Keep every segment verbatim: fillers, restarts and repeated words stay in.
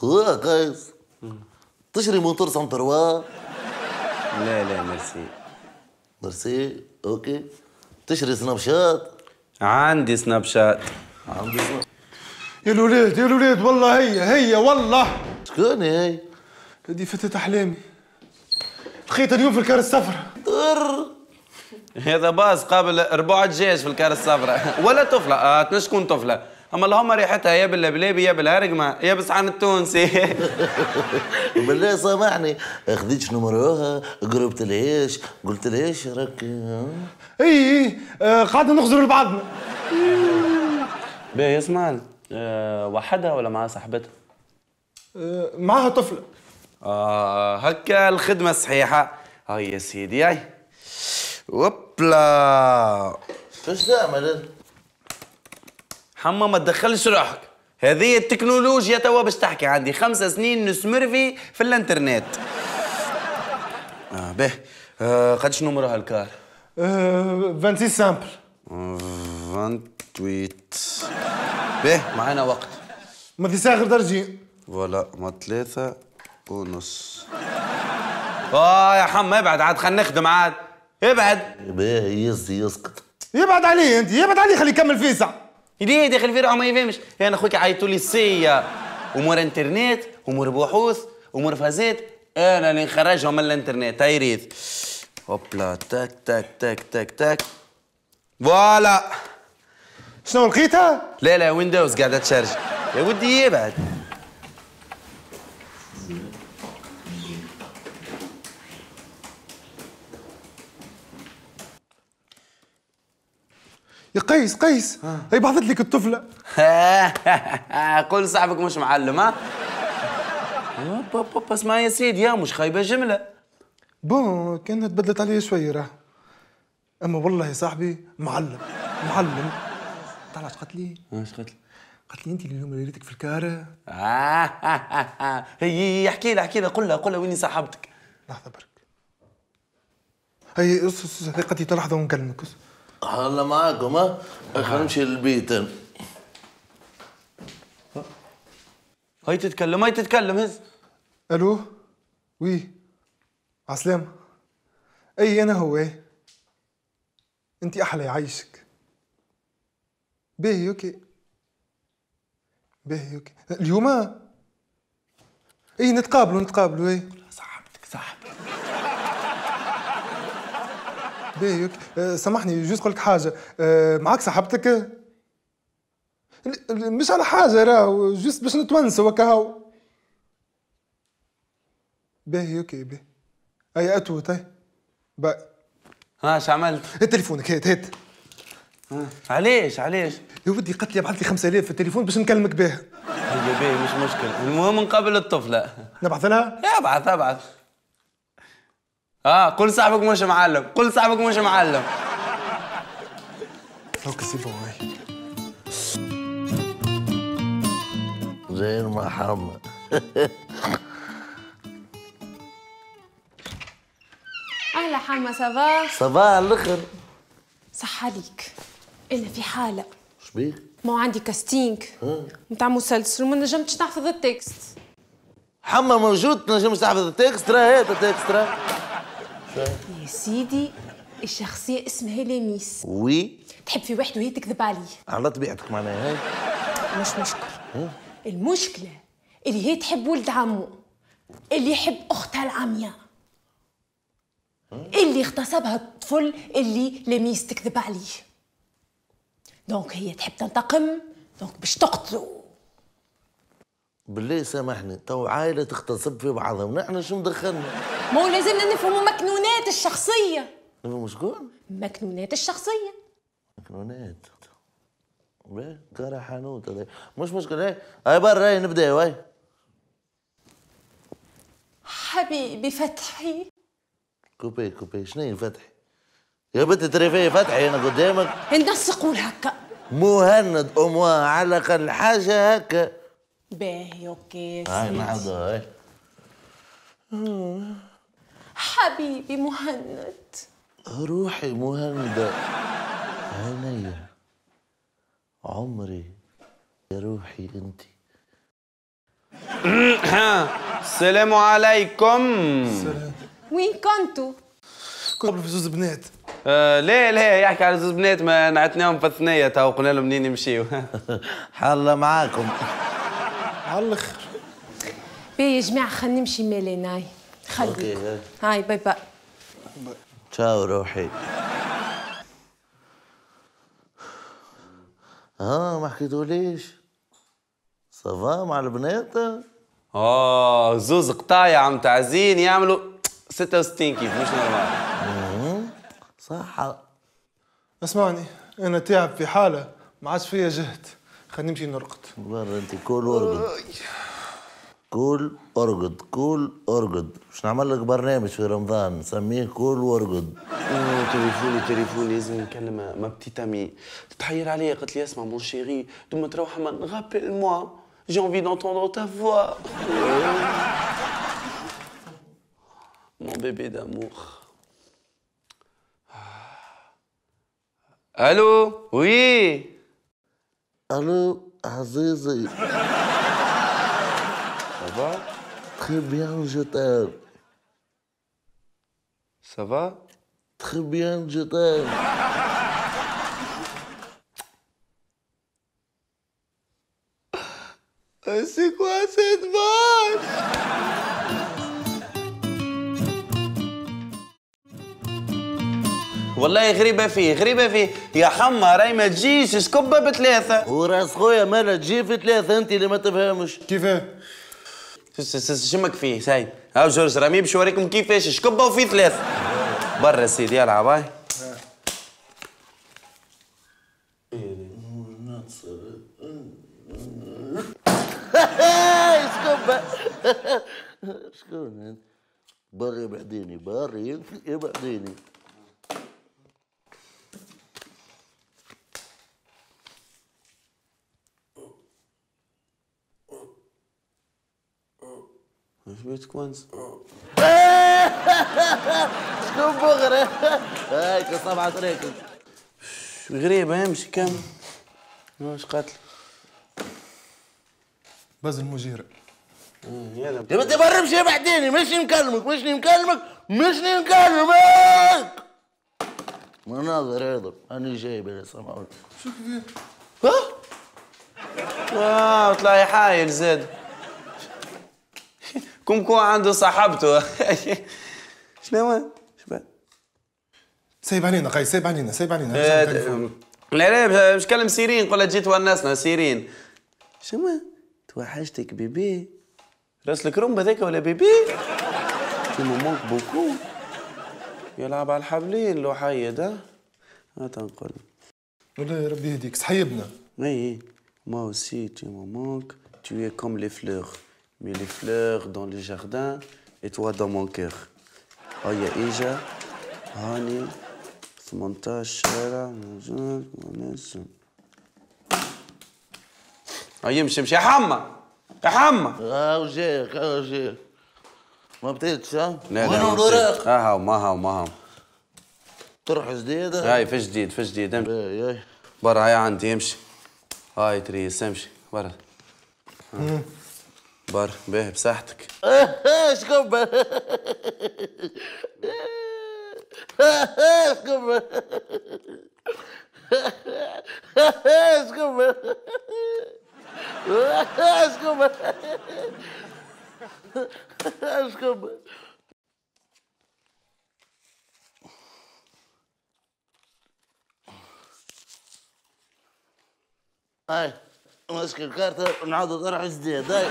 هو قيس تشري موتور سنتروا؟ لا لا ميرسي. ميرسي اوكي. تشري سناب شات؟ عندي سناب شات. عندي سناب. يا الولاد يا الولاد والله هي هي والله. شكون هي؟ هذه فتاة أحلامي. لقيتها اليوم في الكار الصفراء. طر هذا باص قابل ربع الجيش في الكار الصفراء. ولا طفلة، آه تكون طفلة، أما اللهم ريحتها يا باللبلابي يا بالهرقمة يا بالصحن التونسي. بالله سامحني، خذيتش نمروها، قربت لهاش، قلت لهاش راك؟ اي اي آه قعدنا نخزروا لبعضنا. باهي اسمعني، أه وحدها ولا معها صاحبتها؟ آه معاها طفلة. آه هكا الخدمة الصحيحة. هاي يا سيدي هاي. وبلا. ايش تعمل؟ حما ما تدخلش روحك، هذه التكنولوجيا توا باش تحكي. عندي خمس سنين نسمرفي في الانترنت. اه باهي. آه قداش نمرها الكار؟ آه ستة وعشرين سامبل. ثمانية وعشرين. باهي معانا وقت. ما في ساغر درجين. ولا ما ثلاثة ونص. اه يا حما ابعد عاد، خلينا نخدم عاد. ابعد. باهي يزي يسكت. يبعد عليه انت، يبعد عليه خليه يكمل فيسع. ليه داخل في روحه ما يفهمش؟ انا خويا عيطوا لي السيه امور انترنت امور بحوث امور فازات، انا اللي نخرجهم من الانترنت. هاي ريث. هوبلا تاك تاك تاك تاك تاك. فوالا. شنو لقيتها؟ لا لا ويندوز قاعده تشارج. يا ودي يبعد. يا قيس قيس هي بعثت لك الطفلة. قول صاحبك مش معلم. ها بابا بابا اسمع يا سيدي، يا مش خايبه جمله. بون كانت بدلت عليه شوية راه، اما والله يا صاحبي معلم معلم. تعال اش قالت لي؟ ايش قالت لي؟ قالت لي انت اليوم اللي ريتك في الكارة. هي احكي لها احكي لها، قول لها قول لها ويني صاحبتك. لحظة برك. هي قالت لي لحظة ونكلمك. هلا معاكم ها؟ خلينا نمشي للبيت. هاي تتكلم هاي تتكلم. هز. الو وي عسلامة. اي انا هو. ايه انت احلى يعيشك. باهي اوكي باهي اوكي اليوم. اي نتقابلوا نتقابلوا. اي صاحبتك صاحبتك. باهي اوكي. أه سامحني جوست قلت حاجة. أه معاك صاحبتك؟ مش على حاجة راهو جوست باش نتونسوا وكاهو. باهي اوكي باهي. اي اتوت اي باي. ها اش عملت؟ هات تليفونك هات هات. ها علاش علاش؟ يا ودي قالت لي ابعث لي خمسة آلاف في التليفون باش نكلمك بها. هيا باهي مش مشكل، المهم نقابل الطفلة. نبعث لها؟ ابعث ابعث. اه قول صاحبك مش معلم، قول صاحبك مش معلم. اوكي سي بون. هاي زين محمد. أهلا حما سافا؟ صباح الخير. صح عليك، أنا في حالة. شبيك؟ ما عندي كاستينغ نتاع مسلسل وما نجمتش نحفظ التكست. حما موجود تنجمش تحفظ التكست؟ راه هات التكست راه. يا سيدي الشخصية اسمها لميس. وي تحب في واحد وهي تكذب عليه. على طبيعتك معناها. هاي مش مشكل. المشكلة اللي هي تحب ولد عمو اللي يحب أختها العمياء اللي اغتصبها الطفل اللي لميس تكذب عليه. دونك هي تحب تنتقم، دونك باش تقتلو. بالله سامحني، تو عائلة تغتصب في بعضها ونحن شو مدخلنا؟ مو لازمنا نفهموا مكنونات الشخصية. نفهموا شكون؟ مكنونات الشخصية. مكنونات. باهي كره حانوت هذا مش مشكل. هاي هاي برا هاي نبدا. هاي حبيبي فتحي. كوبي كوبي شنو هي فتحي؟ يا بنت تريفيه فتحي انا قدامك. الناس يقول هكا. مهند اموا على الاقل حاجه هكا. باهي اوكي. هاي نحضر. هاي حبيبي مهند. روحي مهندة عيني عمري يا روحي انتي. السلام عليكم. وين كنتوا؟ قبل في زوز بنات. آه لا لا يحكي على زوز بنات ما نعتناهم في الثنية تو قلنا لهم منين يمشيوا. حالة معاكم. على الاخر. بيه يا جماعة خلينا نمشي مالين هاي. خليكم. هاي باي باي. تشاو روحي. ها ما حكيتوليش. صافا مع البنات؟ اه زوز قطايع متاع زين يعملوا ستة وستين كيف مش نورمال. صح. اسمعني انا تعب في حاله ما عادش فيا جهد، خلينا نمشي نرقد. برا انت كل ارقد. كل ارقد كل ارقد. باش نعمل لك برنامج في رمضان نسميه كل وارقد. اوه تليفوني تليفوني لازم نكلم ما بتيت امي تتحير عليا قالت لي اسمع مون شيري دوما تروح من غابيل موا جي انفي دونتوندر تا فوا مون بيبي دامور. الو وي الو عزيزي. سافا تخي بيان جو تايم. سافا تخي بيان جو تايم. C'est quoi cette vache? والله غريبة فيه غريبة فيه يا حما راي ما تجيش سكبة بثلاثة. وراس خويا مالا تجي في ثلاثة انت اللي ما تفهمش. كيفاه؟ شمك فيه ساي هاو جورج رامي باش نوريكم كيفاش شكبة وفي ثلاثة. برا سيدي يلا عباي. سكبة. شكون بري بعديني بري بعديني. ايش بيتك وانس؟ شكون بغرة؟ هاي كصبعة ريكل. غريبة امشي كم. واش قاتل؟ بازل مجيرة. يلا يا بنتي برا مشي بعديني مشي نكلمك مشي نكلمك مشي نكلمك. مناظر هذا انا جايب يا سماوي. شو كيفاه؟ ها؟ اه طلع حايل زاد. كومكو عنده صاحبته. شنو شباب؟ سايب علينا قاي سايب علينا سايب علينا. لا لا مش كلم سيرين قول جيت ونسنا سيرين. شنو توحشتك بيبي راسلك رمبة ذاك ولا بيبي؟ tu me manques beaucoup. يلعب على الحبلين لو حيد ها؟ هات نقول. والله يا ربي يهديك صحيبنا. Oui, moi aussi tu me manques. Tu es comme les fleurs. Mais les fleurs dans le jardin et toi dans mon cœur. هيا إجا هاني ثمانية عشر شارع وناس. هيا امشي امشي يا حما يا حما. ها جايك ها جايك. ما بديتش ها؟ لا وين لا الوراق؟ ها هاو ما هاو ما هاو. طرح جديدة؟ هاي في جديد في جديد امشي. اي اي. برا هاي عندي امشي. هاي تريس امشي برا. برا باهي بصحتك. شكبة. شكبة. شكبة. شكبة. شكبة. هاي ماسك الكارتة ونعاودو طرح جديد هاي.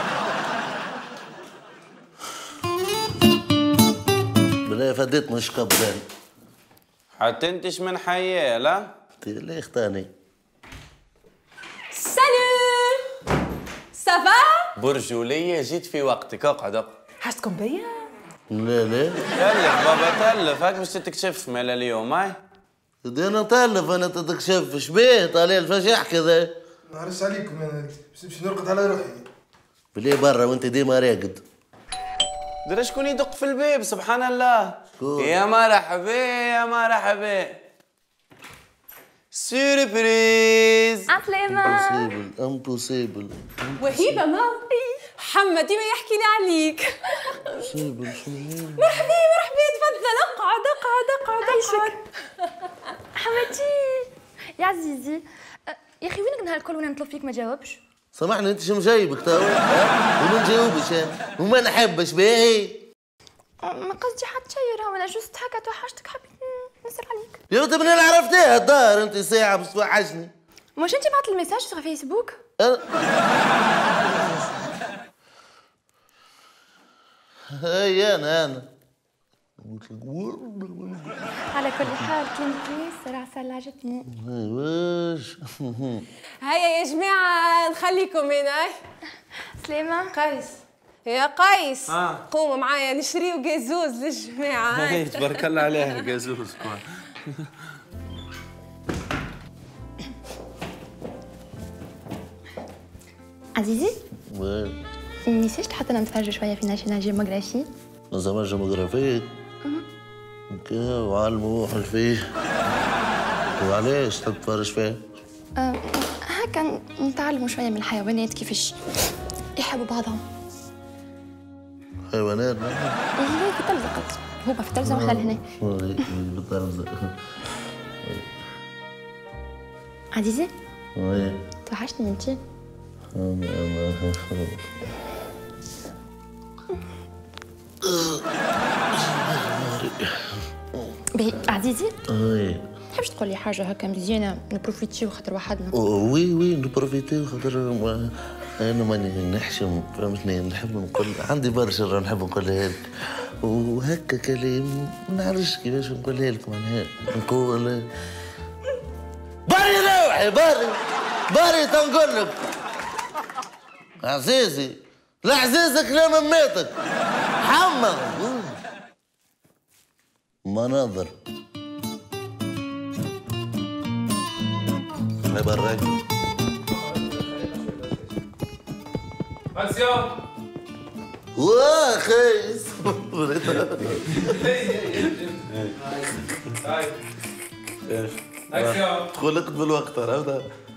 بلا فديت مش قبل. حتى انتش من حياه لا؟ ليه اختاني؟ سالو سافا؟ برجولية جيت في وقتك اقعد اقعد. حاجتكم بيا؟ لا لا. تلف بابا تلف هاك باش تكشف مالا اليوم هاي. بدي انا تلف انا تتكشف شبيه طالع الفجع كذا. نعرس عليكم انا باش نمشي نرقد على روحي. بلي برا وانت ديما راقد. درا شكون يدق في الباب سبحان الله. شكون؟ يا مرحبا يا مرحبا. سيربريز. عسلامة. امبوسيبل امبوسيبل. وهيبة ما حما ديما يحكي لي عليك. مرحبا مرحبا، تفضل اقعد اقعد اقعد اقعد. حماتي يا عزيزي، يا اخي وينك نهار الكل وانا نطلب فيك ما جاوبش؟ سامحني انت شو مجايبك توا؟ وما نجاوبش انا وما نحبش باهي. ما قصدي حتى شيء، راهو انا جوست هكا توحشتك، حبيت نسال عليك. يا ولد من اللي عرفتها الدار انت ساعه باش توحشني. واش انت بعت الميساج في فيسبوك؟ هاي انا انا قلت لك على كل حال كانت صراحه سلعجتني. واش هيا يا جماعه نخليكم هنا. سلامه. قيس يا قيس، آه. قوموا معايا نشريو جازوز للجماعه. تبارك الله عليها الجازوز. عزيزي وين نسيت تحطنا نتفرجوا شويه في ناشونال جيوغرافي. نظام جيوغرافيك كا وعلموا روحك فيه. وعلاش تحب تتفرج فيه؟ أه هكا نتعلموا شويه من الحيوانات كيفاش يحبوا بعضهم. حيوانات؟ لا في تلزق، هو في تلزق وحنا لهنا. بالتلزق. عزيزي وي توحشتني انتي. باهي عزيزي، وي تحبش تقول لي حاجه هكا مزيانه نبروفيتيو خاطر وحدنا؟ وي وي نبروفيتيو خاطر انا ماني نحشم، فهمتني؟ نحب نقول عندي برشا نحب نقولها لك، وهكا كلام ما نعرفش كيفاش نقولها لك. معناها نقول بري روحي بري بري تنقول لك عزيزي، لا عزيزك لا مماتك حمى مناظر. هاي براك اكسيون. واه خيس اكسيون. دخلت بالوقت عرفت.